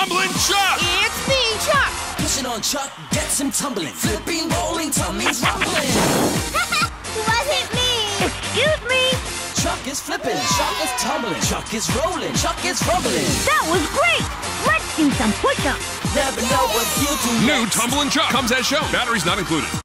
Tumbling Chuck! It's me, Chuck! Pushing on Chuck, gets him tumbling. Flipping, rolling, tummies rumbling. Wasn't me! Excuse me! Chuck is flipping, Chuck is tumbling, Chuck is rolling, Chuck is rumbling. That was great! Let's do some push-ups! Never know what he'll do New next. Tumbling Chuck comes as shown. Batteries not included.